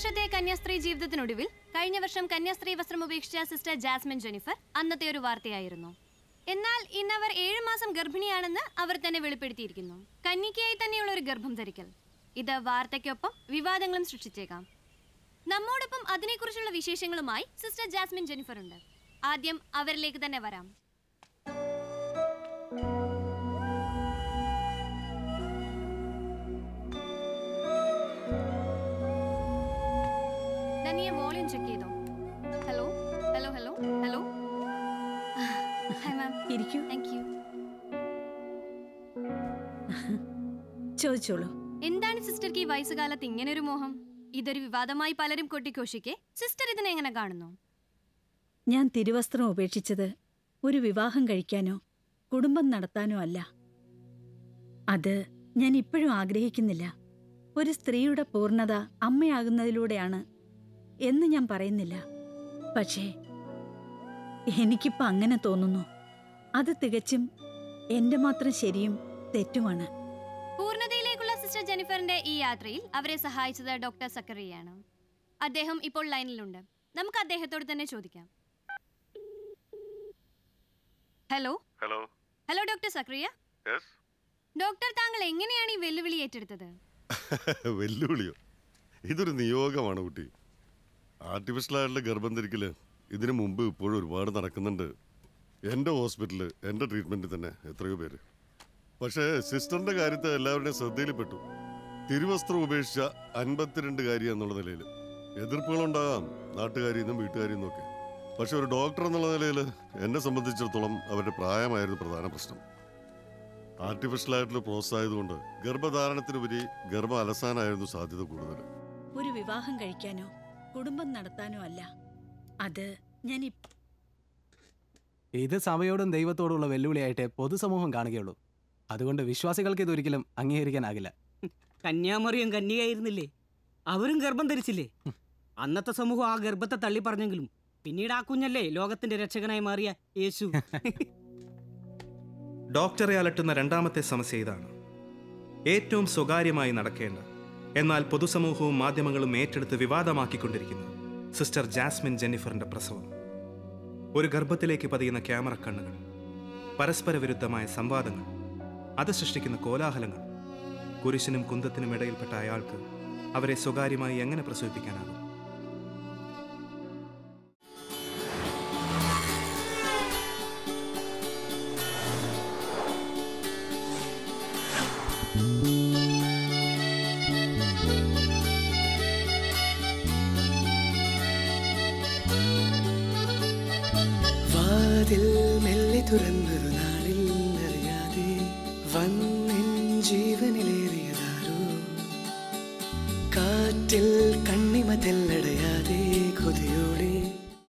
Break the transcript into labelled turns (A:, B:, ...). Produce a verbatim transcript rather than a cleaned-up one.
A: വർഷത്തെ കന്യാസ്ത്രീ ജീവിതത്തിനൊടുവിൽ കഴിഞ്ഞ വർഷം കന്യാസ്ത്രീ വസ്ത്രം ഉപേക്ഷിച്ച സിസ്റ്റർ ജാസ്മിൻ ജെന്നിഫർ അന്നത്തെ ഒരു വാർത്തയായിരുന്നു. എന്നാൽ ഇന്നവർ ഏഴു മാസം ഗർഭിണിയാണെന്ന് അവർ തന്നെ വെളിപ്പെടുത്തിയിരിക്കുന്നു. കന്യകയായി തന്നെയുള്ള ഒരു ഗർഭം ധരിക്കൽ. ഇത് വാർത്തയ്ക്കൊപ്പം വിവാദങ്ങളും സൃഷ്ടിച്ചേക്കാം. നമ്മോടൊപ്പം അതിനെക്കുറിച്ചുള്ള വിശേഷങ്ങളുമായി സിസ്റ്റർ ജാസ്മിൻ ജെന്നിഫർ ഉണ്ട്. ആദ്യം അവരിലേക്ക് തന്നെ വരാം. വോളിയം ചെക്ക് ചെയ്തോ? Hello hello hello hello. Hi ma'am. ഇരിക്കൂ. Thank you.
B: ചോദിച്ചോളൂ.
A: എന്താണ് സിസ്റ്റർക്ക് ഈ വയസ്സുകാലത്ത് ഇങ്ങനെ ഒരു മോഹം? ഇതൊരു വിവാദമായി പലരും കൊട്ടിഘോഷിക്കെ സിസ്റ്റർ ഇതിനെ എങ്ങനെ കാണുന്നു?
B: ഞാൻ തിരുവസ്ത്രം ഉപേക്ഷിച്ചത് ഒരു വിവാഹം കഴിക്കാനോ കുടുംബം നടത്താനോ അല്ല. അത് ഞാൻ ഇപ്പോഴും ആഗ്രഹിക്കുന്നില്ല. ഒരു സ്ത്രീയുടെ പൂർണ്ണത അമ്മയാകുന്നതിലൂടെയാണ് എന്ന് ഞാൻ പറയുന്നില്ല. പക്ഷേ എനിക്കിപ്പോ അങ്ങനെ തോന്നുന്നു. അത് തികച്ചും എന്റെ മാത്രം ശരിയും തെറ്റുമാണ്.
A: പൂർണ്ണതയിലേക്കുള്ള സിസ്റ്റർ ജെന്നിഫറിന്റെ ഈ യാത്രയിൽ അവരെ സഹായിച്ചത് ഡോക്ടർ സക്കറിയാണ്. അദ്ദേഹം ഇപ്പോൾ ലൈനിലുണ്ട്. നമുക്ക് അദ്ദേഹത്തോട് തന്നെ ചോദിക്കാം. Hello
C: hello
A: hello doctor Zacharia. Doctor, താങ്കൾ എങ്ങനെയാണ് ഈ വെല്ലുവിളി ഏറ്റെടുത്തത്?
C: വെല്ലുവിളിയോ? ഇതൊരു നിയോഗമാണ് കുട്ടി. ആർട്ടിഫിഷ്യലായിട്ടുള്ള ഗർഭം ധരിക്കല് ഇതിനു മുമ്പ് ഇപ്പോഴും ഒരുപാട് നടക്കുന്നുണ്ട്. എൻ്റെ ഹോസ്പിറ്റലിൽ എൻ്റെ ട്രീറ്റ്മെൻറ്റിൽ തന്നെ എത്രയോ പേര്. പക്ഷേ സിസ്റ്ററിൻ്റെ കാര്യത്തെ എല്ലാവരുടെയും ശ്രദ്ധയിൽപ്പെട്ടു. തിരുവസ്ത്രം ഉപേക്ഷിച്ച അൻപത്തിരണ്ടുകാരി എന്നുള്ള നിലയിൽ എതിർപ്പുകളുണ്ടാകാം, നാട്ടുകാരിൽ നിന്നും വീട്ടുകാരിൽ നിന്നൊക്കെ. പക്ഷെ ഒരു ഡോക്ടർ എന്നുള്ള നിലയിൽ എന്നെ സംബന്ധിച്ചിടത്തോളം അവരുടെ പ്രായമായിരുന്നു പ്രധാന പ്രശ്നം. ആർട്ടിഫിഷ്യലായിട്ടുള്ള പ്രോസസ് ആയതുകൊണ്ട് ഗർഭധാരണത്തിനുപരി ഗർഭം അലസാനായിരുന്നു സാധ്യത കൂടുതൽ.
B: ഒരു വിവാഹം കഴിക്കാനോ കുടുംബം നടത്താനോ അല്ല. അത് ഞാൻ
D: ഇത് സഭയോടും ദൈവത്തോടുള്ള വെല്ലുവിളിയായിട്ട് പൊതുസമൂഹം കാണുകയുള്ളൂ. അതുകൊണ്ട് വിശ്വാസികൾക്ക് ഇതൊരിക്കലും അംഗീകരിക്കാനാകില്ല.
E: കന്യാമറിയം കന്യകയായിരുന്നില്ലേ? അവരും ഗർഭം ധരിച്ചില്ലേ? അന്നത്തെ സമൂഹം ആ ഗർഭത്തെ തള്ളി പറഞ്ഞെങ്കിലും പിന്നീട് ആ കുഞ്ഞല്ലേ ലോകത്തിന്റെ രക്ഷകനായി മാറിയ യേശു.
F: ഡോക്ടറെ അലട്ടുന്ന രണ്ടാമത്തെ സമസ്യ ഇതാണ്. ഏറ്റവും സ്വകാര്യമായി നടക്കേണ്ട, എന്നാൽ പൊതുസമൂഹവും മാധ്യമങ്ങളും ഏറ്റെടുത്ത് വിവാദമാക്കിക്കൊണ്ടിരിക്കുന്നു സിസ്റ്റർ ജാസ്മിൻ ജെന്നിഫറിന്റെ പ്രസവം. ഒരു ഗർഭത്തിലേക്ക് പതിയുന്ന ക്യാമറ കണ്ണുകൾ, പരസ്പര വിരുദ്ധമായ സംവാദങ്ങൾ, അത് സൃഷ്ടിക്കുന്ന കോലാഹലങ്ങൾ. കുരിശിനും കുന്തത്തിനും ഇടയിൽപ്പെട്ട അയാൾക്ക് അവരെ സ്വകാര്യമായി എങ്ങനെ പ്രസവിപ്പിക്കാനാകും?
G: വാതിൽ മെല്ലെ തുറന്നൊരു നാളിൽ അറിയാതെ വന്നിൻ ജീവനിലേറിയതാരോ, കാറ്റിൽ കണ്ണിമ തെല്ലടയാതെ കൊതിയോടെ